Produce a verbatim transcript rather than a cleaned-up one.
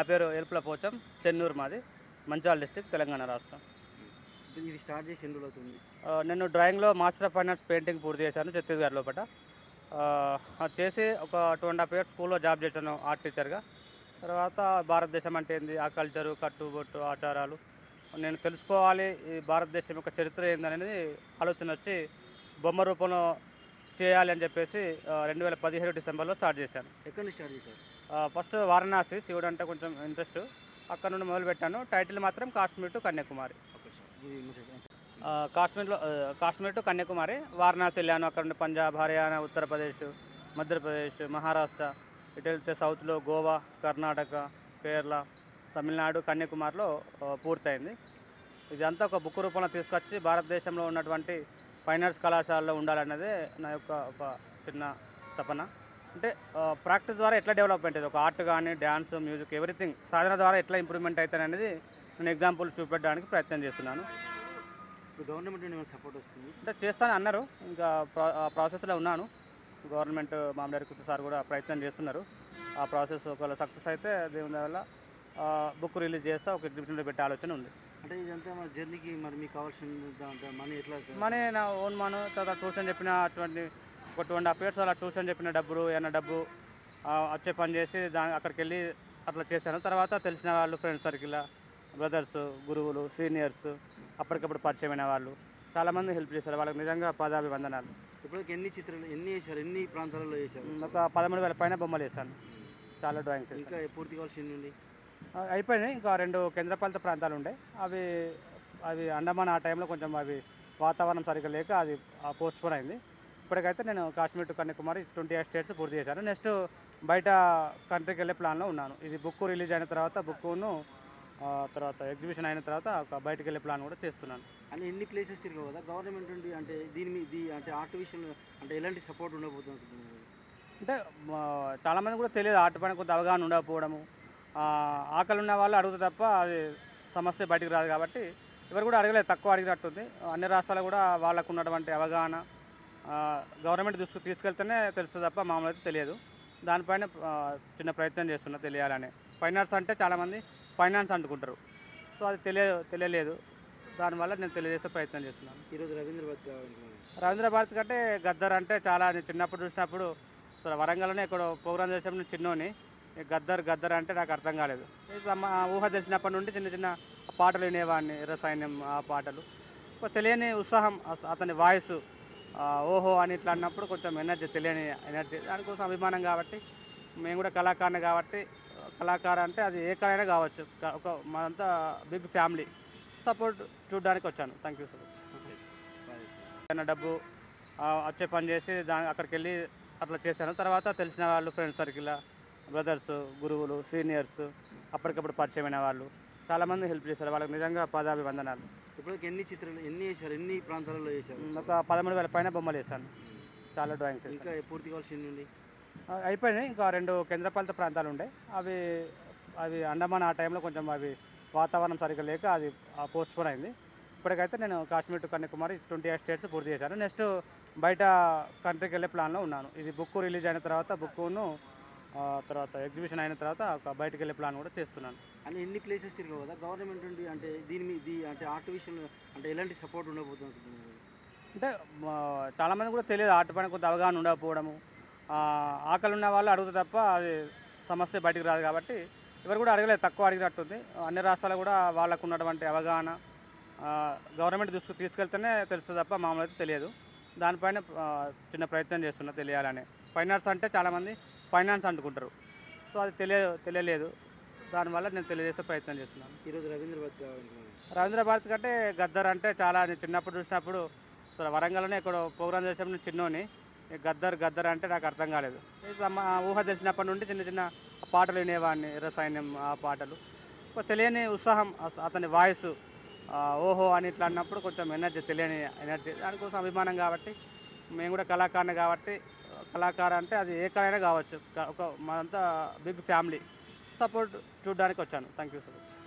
పేరు ఎరుపుల పోచం, చెన్నూరు మాది, మంచిర్యాల డిస్ట్రిక్ట్, తెలంగాణ రాష్ట్రం. ఇది స్టార్ట్ చేసి ఎన్ని రోజులవుతుంది? ఆహ్, నేను డ్రాయింగ్‌లో master of fine arts painting పూర్తి చేశాను ఛత్తీస్‌గఢ్ లోపట. ఆహ్, అది చేసి ఒక రెండు అండ్ హాఫ్ ఇయర్స్ స్కూల్‌లో జాబ్ చేశాను ఆర్ట్ టీచర్‌గా. తర్వాత భారతదేశం అంటే ఏంది, ఆ కల్చరు, కట్టుబొట్టు, ఆచారాలు నేను తెలుసుకోవాలి, ఈ భారతదేశం యొక్క చరిత్ర ఏందనేది ఆలోచన వచ్చి బొమ్మ రూపంలో చేయాలి అని చెప్పేసి ఆహ్, రెండు వేల పదిహేడు డిసెంబర్‌లో స్టార్ట్ చేశాను. ఎక్కడి నుంచి స్టార్ట్ చేశారు? ఆహ్, ఫస్ట్ వారణాసి, శివుడు అంటే కొంచెం ఇంట్రెస్ట్. అక్కడ నుండి మొదలుపెట్టాను. టైటిల్ మాత్రం Kashmir to Kanyakumari. Okay sir. ఇది మెసేజ్. ఆహ్, కాశ్మీర్‌లో ఆహ్, కాశ్మీర్ టు కన్యాకుమారి, వారణాసి వెళ్ళాను. అక్కడ నుండి పంజాబ్, హర్యానా, ఉత్తరప్రదేశ్, మధ్యప్రదేశ్, మహారాష్ట్ర, ఇటు వెళ్తే సౌత్‌లో గోవా, కర్ణాటక, కేరళ, తమిళనాడు, కన్యాకుమారిలో ఆహ్, పూర్తయింది. ఇదంతా ఒక బుక్ రూపంలో తీసుకొచ్చి భారతదేశంలో ఉన్నటువంటి ఫైన్ ఆర్ట్స్ కళాశాలలో ఉండాలన్నదే నా యొక్క ఒక చిన్న తపన. అంటే ఆహ్, ప్రాక్టీస్ ద్వారా ఎట్లా డెవలప్‌మెంట్ ఇది ఒక ఆర్ట్ గానీ, డాన్స్, మ్యూజిక్ ఎవ్రీథింగ్ సాధన ద్వారా ఎట్లా ఇంప్రూవ్‌మెంట్ అయితాననేది నేను ఎగ్జాంపుల్ చూపెట్టడానికి ప్రయత్నం చేస్తున్నాను. ఇప్పుడు గవర్నమెంట్ నుండి ఏమైనా సపోర్ట్ వస్తుంది? అంటే చేస్తాను అన్నారు. ఇంకా ప్రా ఆ ప్రాసెస్‌లో ఉన్నాను. గవర్నమెంట్ మామూలు డైరెక్టర్ సార్ కూడా ప్రయత్నం చేస్తున్నారు. ఆ ప్రాసెస్ ఒకవేళ సక్సెస్ అయితే దేవుని దయ వల్ల ఆహ్, బుక్ రిలీజ్ చేస్తా, ఒక ఎగ్జిబిషన్‌లో పెట్టే ఆలోచన ఉంది. అంటే ఇదంతా మన జర్నీకి మరి మీకు కావాల్సిన దాంట్లో మనీ ఎట్లా సార్? మనీ నా ఓన్ మను, తర్వాత ట్యూషన్ చెప్పిన అటువంటి ఒక రెండు అండ్ హాఫ్ ఇయర్స్ అలా ట్యూషన్ చెప్పిన డబ్బులు, ఏమైనా డబ్బు ఆహ్, వచ్చే పని చేసి దా అక్కడికెళ్ళి అట్లా చేశాను. తర్వాత తెలిసిన వాళ్ళు ఫ్రెండ్స్ సర్కిల్, బ్రదర్స్, గురువులు, సీనియర్స్, అప్పటికప్పుడు పరిచయమైన వాళ్ళు చాలామంది హెల్ప్ చేశారు. వాళ్ళకి నిజంగా పాదాభివందనాలు. ఇప్పటికి ఎన్ని చిత్రాలు ఎన్ని వేశారు? ఎన్ని ప్రాంతాలలో వేశారు? హ్మ్. ఒక పదమూడు వేల పైన బొమ్మలు వేశాను. చాలా డ్రాయింగ్స్ ఇంకా వేశాను. పూర్తి కావాల్సిన ఎన్ని ఉంది? ఆహ్, అయిపోయినాయి. ఇంకా రెండు కేంద్రపాలిత ప్రాంతాలు ఉండే. అవి అవి అండమాన్ ఆ టైంలో కొంచెం అవి వాతావరణం సరిగ్గా లేక అది ఆహ్, పోస్ట్‌పోన్ అయింది. ఇప్పటికైతే నేను Kashmir to Kanyakumari twenty eight states పూర్తి చేశాను. నెక్స్ట్ బయట కంట్రీకి వెళ్ళే ప్లాన్‌లో ఉన్నాను. ఇది బుక్ రిలీజ్ అయిన తర్వాత బుక్కును ఆహ్, తర్వాత ఎగ్జిబిషన్ అయిన తర్వాత ఒక బయటికి వెళ్ళే ప్లాన్ కూడా చేస్తున్నాను. అని ఎన్ని ప్లేసెస్ తిరగవు కదా గవర్నమెంట్ నుండి? అంటే దీని మీ దీ అంటే ఆర్ట్ విషయంలో అంటే ఎలాంటి సపోర్ట్ ఉండబోతుంది అనుకుంటున్నారు? అంటే మా చాలామంది కూడా తెలియదు, ఆర్ట్ పైన కొంత అవగాహన ఉండకపోవడము. ఆహ్, ఆకలి ఉన్న వాళ్ళు అడుగుతారు తప్ప అది సమస్య బయటికి రాదు కాబట్టి ఎవరు కూడా అడగలేదు, తక్కువ అడిగినట్టుంది. అన్ని రాష్ట్రాలు కూడా వాళ్ళకు ఉన్నటువంటి అవగాహన ఆహ్, గవర్నమెంట్ దృష్టికి తీసుకెళ్తేనే తెలుస్తుంది తప్ప మామూలు అయితే తెలియదు. దానిపైన ఆహ్, చిన్న ప్రయత్నం చేస్తున్నా తెలియాలని. ఫైన్ ఆర్ట్స్ అంటే చాలామంది ఫైనాన్స్ అనుకుంటారు. సో అది తెలియ తెలియలేదు. దానివల్ల నేను తెలియజేసే ప్రయత్నం చేస్తున్నాను. ఈరోజు రవీంద్ర భారతి కావాలనుకున్నాను. రవీంద్ర భారతి కంటే గద్దర్ అంటే చాలా నేను చిన్నప్పుడు చూసినప్పుడు అసలు వరంగల్‌లోనే ఎక్కడో ప్రోగ్రామ్ చేసినప్పుడు నేను చిన్నోని. ఈ గద్దర్ గద్దర్ అంటే నాకు అర్థం కాలేదు. ఇక మా ఊహ తెలిసినప్పటి నుండి చిన్న చిన్న పాటలు వినేవాడిని. ఎర్ర సైన్యం ఆ పాటలు. ఒక తెలియని ఉత్సాహం అత అతని వాయిస్ ఓహో అని ఇట్లా అన్నప్పుడు కొంచెం ఎనర్జీ, తెలియని ఎనర్జీ. దానికోసం అభిమానం కాబట్టి మేము కూడా కళాకారుని కాబట్టి కళాకారు అంటే అది ఏ కళ కావచ్చు. క- ఒక మాదంతా బిగ్ ఫ్యామిలీ సపోర్ట్ చూడడానికి వచ్చాను. Thank you so much. Okay. Bye. ఏమైనా డబ్బు ఆహ్, వచ్చే పని చేసి దా అక్కడికెళ్ళి అట్లా చేశాను. తర్వాత తెలిసిన వాళ్ళు ఫ్రెండ్స్ సర్కిల్, బ్రదర్స్, గురువులు, సీనియర్స్, అప్పటికప్పుడు పరిచయమైన వాళ్ళు చాలామంది హెల్ప్ చేశారు. వాళ్ళకి నిజంగా పాదాభివందనాలు. ఇప్పటికి ఎన్ని చిత్రాలు ఎన్ని వేశారు? ఎన్ని ప్రాంతాలలో వేశారు? హ్మ్. ఒక పదమూడు వేల పైన బొమ్మలు వేశాను. చాలా డ్రాయింగ్స్ వేశాను. ఇంకా పూర్తి కావాల్సిన ఎన్ని ఉంది? ఆహ్, అయిపోయినాయి. ఇంకా రెండు కేంద్రపాలిత ప్రాంతాలు ఉండే. అవి అవి అండమాన్ ఆ టైంలో కొంచెం అవి వాతావరణం సరిగ్గా లేక అది ఆహ్, పోస్ట్‌పోన్ అయింది. ఇప్పటికైతే నేను Kashmir to Kanyakumari twenty eight states పూర్తి చేశాను. నెక్స్ట్ బయట కంట్రీకి వెళ్ళే ప్లాన్‌లో ఉన్నాను. ఇది బుక్ రిలీజ్ అయిన తర్వాత బుక్కును ఆహ్, తర్వాత ఎగ్జిబిషన్ అయిన తర్వాత ఒక బయటికి వెళ్ళే ప్లాన్ కూడా చేస్తున్నాను. అని ఎన్ని ప్లేసెస్ తిరగవు కదా గవర్నమెంట్ నుండి? అంటే దీని మీ దీ అంటే ఆర్ట్ విషయంలో అంటే ఎలాంటి సపోర్ట్ ఉండబోతుంది అనుకుంటున్నారు? అంటే మా చాలామంది కూడా తెలియదు, ఆర్ట్ పైన కొంత అవగాహన ఉండకపోవడము. ఆహ్, ఆకలి ఉన్న వాళ్ళు అడుగుతారు తప్ప అది సమస్య బయటికి రాదు కాబట్టి ఎవరు కూడా అడగలేదు, తక్కువ అడిగినట్టుంది. అన్ని రాష్ట్రాలు కూడా వాళ్ళకు ఉన్నటువంటి అవగాహన ఆహ్, గవర్నమెంట్ దృష్టికి తీసుకెళ్తేనే తెలుస్తుంది తప్ప మామూలు అయితే తెలియదు. దానిపైన ఆహ్, చిన్న ప్రయత్నం చేస్తున్నా తెలియాలని. ఫైన్ ఆర్ట్స్ అంటే చాలామంది ఫైనాన్స్ అనుకుంటారు. సో అది తెలియ తెలియలేదు. దానివల్ల నేను తెలియజేసే ప్రయత్నం చేస్తున్నాను. ఈరోజు రవీంద్ర భారతి కావాలనుకున్నాను. రవీంద్ర భారతి కంటే గద్దర్ అంటే చాలా నేను చిన్నప్పుడు చూసినప్పుడు అసలు వరంగల్‌లోనే ఎక్కడో ప్రోగ్రామ్ చేసినప్పుడు నేను చిన్నోని. ఈ గద్దర్ గద్దర్ అంటే నాకు అర్థం కాలేదు. ఇక మా ఊహ తెలిసినప్పటి నుండి చిన్న చిన్న పాటలు వినేవాడిని. ఎర్ర సైన్యం ఆ పాటలు. ఒక తెలియని ఉత్సాహం అత అతని వాయిస్ ఓహో అని ఇట్లా అన్నప్పుడు కొంచెం ఎనర్జీ, తెలియని ఎనర్జీ. దానికోసం అభిమానం కాబట్టి మేము కూడా కళాకారుని కాబట్టి కళాకారు అంటే అది ఏ కళ అయినా కావచ్చు. క ఒక మాదంతా బిగ్ ఫ్యామిలీ సపోర్ట్ చూడడానికి వచ్చాను. Thank you so much.